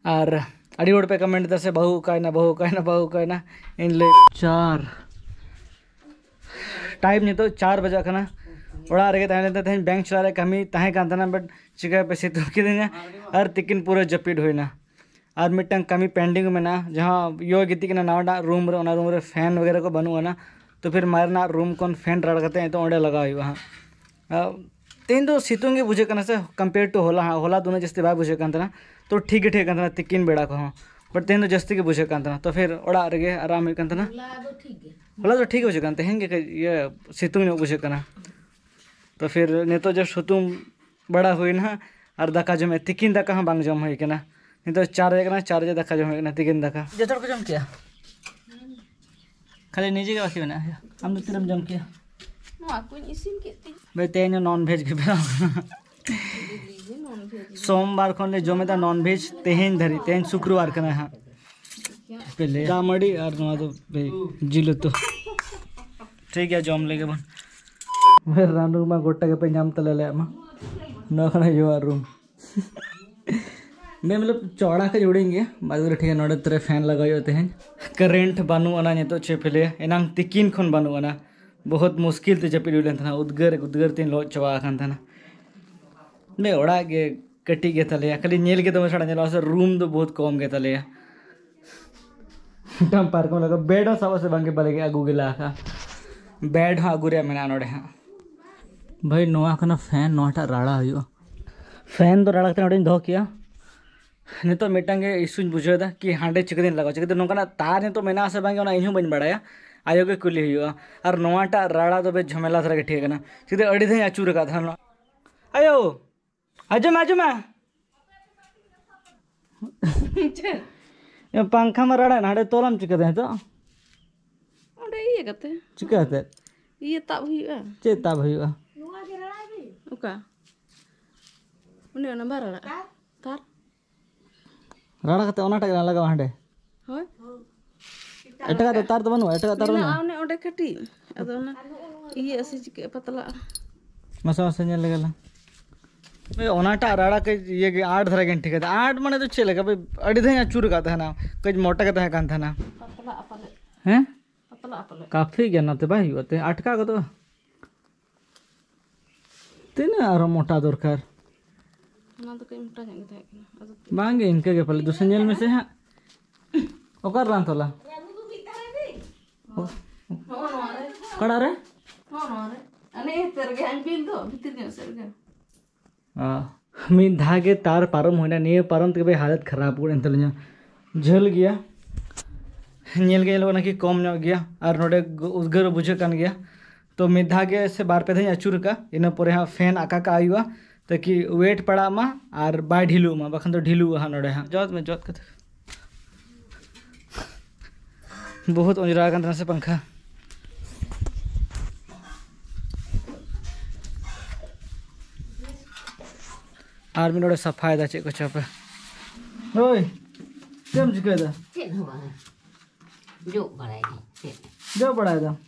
और अड़ी होड़ पे कमेंट दसे बहु कायना बहु कायना बहु कायना इन ले 4 टाइम नितो 4 बजा कना ओड़ा रेगे तहने तहन बैंक चला कमी तहे कान तना बट चिका पे सितु किदना और तिकिन पूरा जपिड होइना और मिटन कमी पेंडिंग में ना जहाँ यो गिती के नावडा रूम रे फैन वगैरह को बनूआ ना तो फिर मारना रूम कौन फैन रड़ करते तो ओंडे लगा हुआ तेन तो सितुंग बुझे कना से कंपेयर टू होला होला दोनों जस्ती बाय बुझे कान तो ठीक कान तिकिन बेड़ा को बट तेन तो जस्ती के बुझे कान तो फिर ओड़ा रेगे आराम कान होला तो ठीक बुझे कान तेहन के ये सितुंग बुझे काना तो फिर नितो जब सुतुम बड़ा हुईना और दाका जमे तिकिन दाका हाँ बांग जम हुई कना नितो 4 बजे 4 बजे दाका जम हुई तिकिन दाका जतोड़ को जम किया खाली निजे के बाकी बना हम तो तिरम जम किया भाई तेन नॉन भेज के बना सोमवार खन जमे दा नॉन भेज तेहन धरी तेहन शुक्रवार कना हाँ पहले दामड़ी और नवा तो भाई जिलो तो ठीक है जम लेके बन मेरे रानू में गोटा के पे नाम तले ले मा न खना यो रूम मैं मतलब चौड़ा के जोड़ेंगे बाद ठीक है नोड़े तेरे फैन लगाई होते हैं करेंट बानू आना नहीं तो चेपले एनांग तिकिन खन बानू आना बहुत मुश्किल ते जपिल लेन था उद्गर तीन लो चवा खान था ने ओड़ा के कटी के तले खाली नेल के तो छड़ा नेल से रूम तो बहुत कम के तले टम पार्क में लगा बेड सब से बांगे बले आगू गेला का बेड हाँ आगू रे मेना नोड़े हाँ भाई नोआ कना फैन नोटा राड़ा हुआ फैन तो राड़ा कते दो किया नहीं तो मिटांगे इशून बुझेदा कि हांडे चिकदिन लगा चिकदे नोकना तार ने तो मेना से बांगे इनहू बन बड़ाया आयो के कुली हुआ और नोआटा राड़ा तो बे झमेला धरा के ठीक है ना चिकदे अड़ी धई अचूर का था आयो आजम आजम पंखा में राड़ा ना हांडे तोलम चिकदे तो ओडे ये कते चिकते ये ताब हुआ चे ताब हुआ ओका उन्हें ना बारा तार राड़ा कते ओनाटा लगा हांडे होय एटका तो तार तो बनवा एटका तार बनवा आउने ओडे कटी अदो ना ये ऐसे चिके पतला मसा से नेल लगला भाई ओनाटा राड़ा के ये 8 धरा के ठीक है 8 माने तो चलेगा भाई अड़ी धई चूर का था ना कज मोटा का था कान था ना पतला अपले हैं पतला अपले काफी ज्ञान ते भाई होते 8 का तो तेने आरो मोटा दरकार ना तो कई मोटा जांगे था अदो बांगे इनके के पहले दूसरे नेल में से है ओकर रान तोला कड़ा रे अने तेरगे हन बिल दो भीतर के सरगे मी धागे तार पारम होना नहीं पारम तो भाई हालत खराब हो गई झल गया नेल गए लोग ना कि कम नो गया और नोडे उद्गर बुझे कान गया तो मी धागे से बार पे थे अचूर का इन पर हाँ फैन आका का आयुआ ताकि वेट पड़ा मा और बाय ढिलू मा बखन तो ढिलू हाँ नोडे हाँ जोत में जोत कथे बहुत उजरा कान से पंखा और भी नोड़े सफाई दा चे को चपे ओए केम चिके दा चेन हुआ जो बढ़ाई जो बढ़ाए दा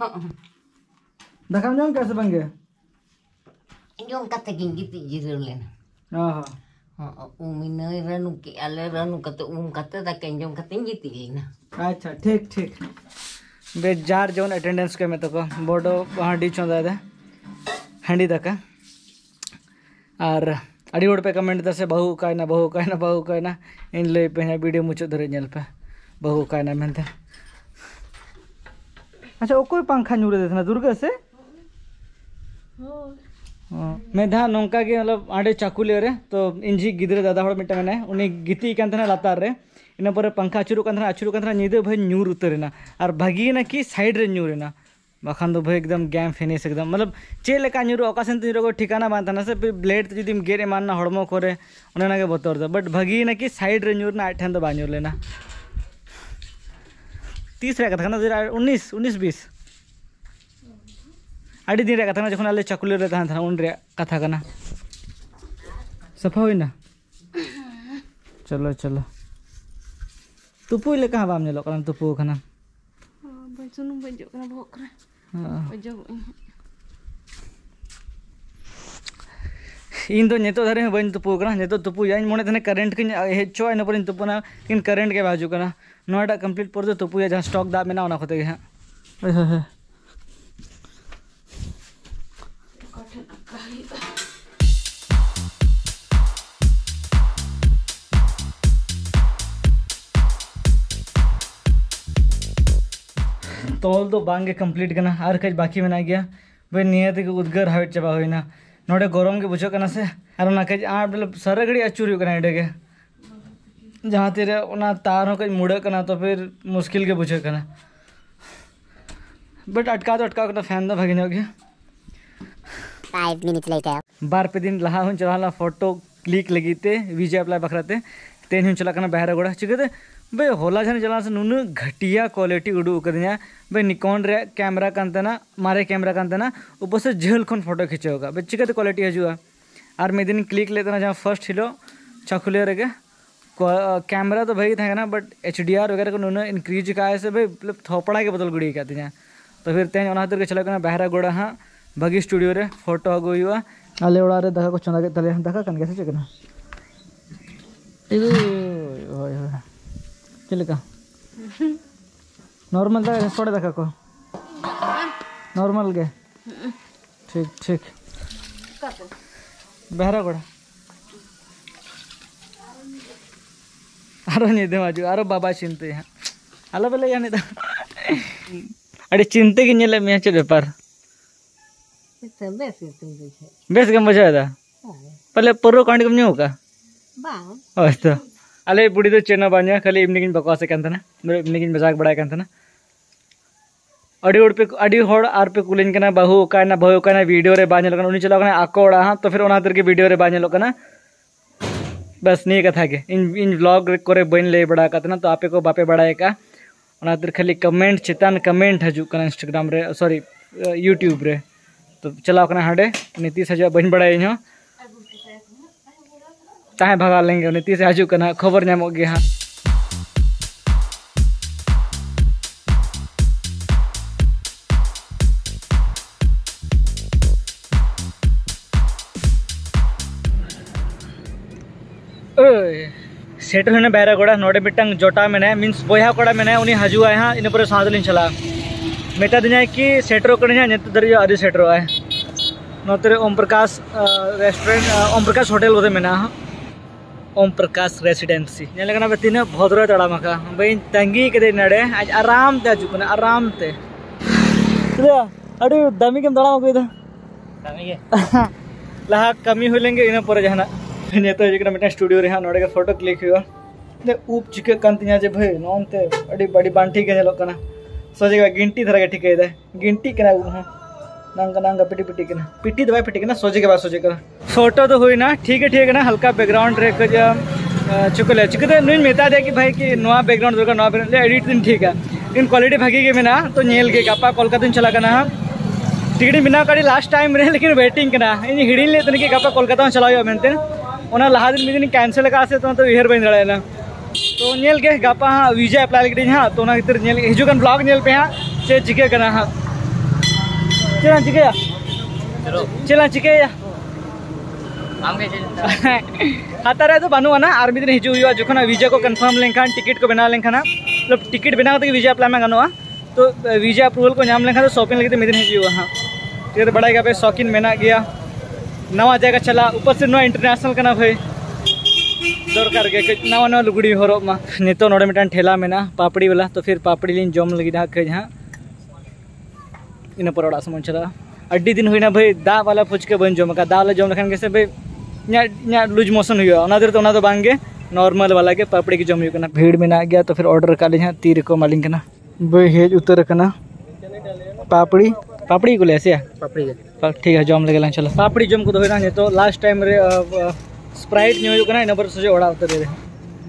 दखाम जों कैसे बन गए जो कते गिंगी जिरो लेना हां हां उमिनय रनु के अले रनु कते कते दा केंजम कते जीती लेना अच्छा ठीक ठीक बेजार जोन अटेंडेंस के में तो को बोर्डो वहां डी चोंदा दे हंडी दका और अड़ी होड़ पे कमेंट दसे बहु कायना बहु कायना बहु कायना इन ले पे वीडियो मुचाद धरे नेल पे बहु कायना मेनते अच्छा ओकोय पंखा न्यूरे देना दुर्गा से मैं धा नौका के मतलब आड़े चाकुले रे तो इंजी गिद्रे दादा हड़ मिटा मेना उनी गिती कान तना लातार रे इन पर पंखा अचुरु कान तना निदे भाई न्यूर उतरेना और भागी ना कि साइड रे न्यूरेना बाखान तो भाई एकदम गैम फिनिश एकदम मतलब चे लेका न्यूरो ओकासन न्यूरो को ठिकाना बांध ना से ब्लेड जुदी गेर एमाना हड़मो करे उन्हें के बतर दो बट भागी ना कि साइड रे न्यूरना आठ तो बा न्यूर लेना 30 रे कथा ना 19 20 अड़ी दिन रे कथा जखन आले चकुले रे तहन उन रे कथा कना सफा होइना चलो चलो तुपु ले कहां बाम नेलो कना तुपु खाना सुनुम बजो कना भोक रे बजो इन तो नितो धरे बन तुपू कना नितो तुपू यानी मोने तने करंट किन हेचो इन पर तुपुना किन करंट के बाजू कना नोटा कंप्लीट पर तुपू या जहां स्टॉक दा मेना ओना खोते हां ओए होए तोल तो बांगे कंप्लीट करना और कज बाकी में गया भाई नियत के उद्गार हाइट चाबा होइना नोडे गरम के बुझो कना से और ना कज आ मतलब सारा घड़ी अचूर हो कना एडे के जहां तेरे ओना तार हो कज मुड़े कना तो फिर मुश्किल के बुझो कना बट अटका कना फैन दा भागिन हो गया 5 minutes later बार पे दिन लहा हुन चला फोटो क्लिक लगीते वीजे अप्लाई बखराते तेन हुन चला कना बहरा गोड़ा चिकते भाई होला जन चला से नुन घटिया क्वालिटी उडू कदिया भाई निकॉन रे कैमरा कांतना मारे कैमरा कांतना ऊपर से झेल खन फोटो खींचे होगा भाई चिकते क्वालिटी हजुआ और मैं दिन क्लिक लेते ना जहाँ फर्स्ट हिलो चखुले रे कैमरा तो भाई था ना बट HDR वगैरह को नुन इंक्रीज का से भाई मतलब थोपड़ा के बदल गुड़ी कहते हैं तो फिर तेज ओना के चला कना बहरा गोड़ा हाँ भागी स्टूडियो रे फोटो अगो हुआ आले ओड़ा रे दाका को चंदा के तले दाका कन कैसे चकना ओय ओय चिलका नॉर्मल दा थोड़ा दाका को नॉर्मल के ठीक ठीक बहरा गोड़ा आरो निदे माजू आरो बाबा चिंते हैं आलो बेले यानी दा अरे चिंते की नेले में चे व्यापार बेस के मजा था पहले पर्रो कांड कम नहीं होगा बांग तो अले बुढ़ी तो चेना बांजा खाली इमनी किन बकवास करता ना मेरे इमनी किन मजाक बड़ा करता ना अड़ी होड़ आर पे कुलिन कना बहु काना बहु काना वीडियो रे बांजे लोकना उनी चला कना आकोड़ा हां तो फिर ओना तर के वीडियो रे बांजे लोकना बस नहीं कथा के इन व्लॉग करे बन ले बड़ा कतना तो आपे को बापे बड़ा का ओना तर खाली कमेंट चितान कमेंट हजू कना इंस्टाग्राम रे सॉरी यूट्यूब रे तो चलाओ कना हाडे नीतीश हजू बन बड़ा इन ताहे भगा लेंगे नीतीश हजू कना खबर नामो गे हां सेट होने बहरा गोड़ा नोडे मिटंग जोटा में मीन्स बोया कोड़ा में उनी हजुआ हाँ इन पर सादलिन चला मेटा दिन कि सेटरो कने नित दर अदि सेटरो है नोतरे ओम प्रकाश रेस्टोरेंट ओम प्रकाश होटल बोते मेना ओम प्रकाश रेसिडेंसी ने लगना बे तीन भद्र तड़ा मका भाई तंगी के नडे आज आराम ते हजु कने आराम ते अड़ी दमी के तड़ा मको इदा दमी के लहा कमी हो लेंगे इन पर जहना नेता जिकना मिटा स्टूडियो रे हां नोडे के फोटो क्लिक हुआ ने ऊप चिके कंतिया जे भाई नोनते अड़ी बड़ी बांठी के नेलो कना सोजेगा गिनती धरा के ठीक है गिनती कना हां नांगा नांगा पिटी पिटी कना पिटी दवाई पिटी कना सोजे के बाद सोजे कना फोटो तो हुई ना ठीक है ना हल्का बैकग्राउंड रे के चुकले चिकते नुन मेता दे कि भाई कि नवा बैकग्राउंड दरका नवा बैकग्राउंड ले एडिट दिन ठीक है इन क्वालिटी भागी के मेना तो नेल के गापा कोलकाता चला कना टिकट बिना काडी लास्ट टाइम रे लेकिन वेटिंग कना इन हिडिन ले तने के गापा कोलकाता चलायो मेनते ओना लहा दिन मिदिन कैंसिल का से तो इहर बन दड़ायना तो नेल के गापा हाँ वीजा अप्लाई लगे हाँ तो ना इतर नेल हिजुगन ब्लॉग नेल पे हाँ से चिके कना हाँ चला चिके चला चिके आम के हाता रे तो बानुआ ना आर मिदिन हिजु हुआ जखना वीजा को कंफर्म लेनखान टिकट को बना लेनखान मतलब टिकट बना तो वीजा अप्लाई में गनोआ तो वीजा अप्रूवल को नाम लेनखान तो शॉपिंग लगे मिदिन हिजु हाँ ठीक है बड़ा पे शौकीन मेना गया नवा जगह चला ऊपर से नवा इंटरनेशनल करना भाई दरकार के नवा नवा लुगड़ी हरब मा नितो नोडे मिटान ठेला मेना पापड़ी वाला तो फिर पापड़ी लिन जम लगी दा कज हां इन पर ओड़ा समन चला अड्डी दिन हुईना भाई दा वाला फुचके बन जम का दा वाला जम लखन कैसे भाई न्या लूज मोशन हुआ ओना देर तो ओना तो बांगे नॉर्मल वाला के पापड़ी की जम हुई कना भीड़ में ना गया तो फिर ऑर्डर का लिया तीर को मालिंग कना भाई हेज उतर कना पापड़ी पापड़ी को ले ऐसे पापड़ी ठीक है जम लगे चलो पापड़ी जम को तो होना तो लास्ट टाइम रे स्प्राइट न्यू कना इन पर सोजे ओड़ा उतर दे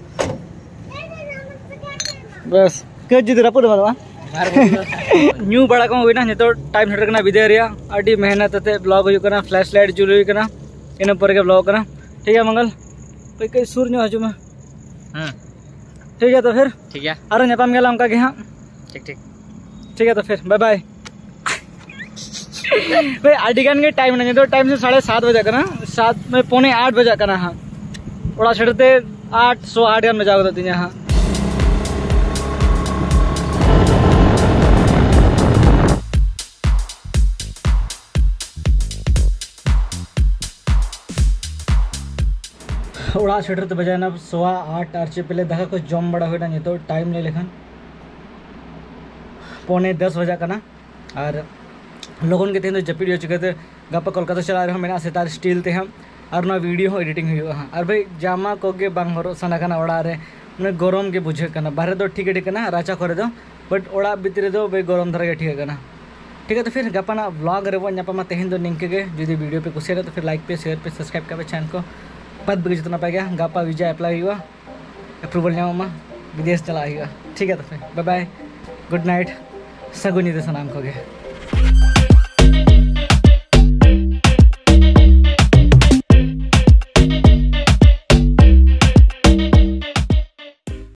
बस के जिद रपुद बाबा न्यू बड़ा को होना तो टाइम सेटर कना विदे रिया अडी मेहनत ते ब्लॉग हुई कना फ्लैश लाइट जुल हुई कना इन पर के ब्लॉग कना ठीक है मंगल कोई कई सुर न्यू हजू में ठीक है तो फिर ठीक है अरे नेपाम गेला उनका के हां ठीक है तो फिर बाय बाय भाई आडिगान के टाइम नहीं तो टाइम से 7:30 बजे का ना 7 में पौने 8 बजा करना हाँ ओड़ा छड़ते 8:08 गन बजा होता तीन हाँ ओड़ा छड़ते बजाय ना 8:15 आर चे पहले दाका को जम बड़ा हुआ नहीं तो टाइम ले लेखन पौने 10 बजा करना और लोगों के तेन जपीड हो चुके थे गपा कोलकाता चला रहे मेरा सेतार स्टील ते हम और ना वीडियो हो एडिटिंग हुआ हाँ और भाई जामा कोगे बांग हरो सना कना ओड़ा रे उन्हें गरम के बुझे कना बाहर दो ठीक है कना राचा करे दो बट ओड़ा भीतर दो भाई गरम धरा के ठीक है ठीक है तो फिर गपाना व्लॉग रे मा तेहन दो निंके गे जुदी वीडियो पे कुछ तो फिर लाइक पे शेयर पे सब्सक्राइब कर चैनल को पद बगे जितना पाएगा गपा वीजा अप्लाई हुआ अप्रूवल नामा विदेश चला हुआ ठीक है तो फिर बाय बाय गुड नाइट सगुनी सनाम को गे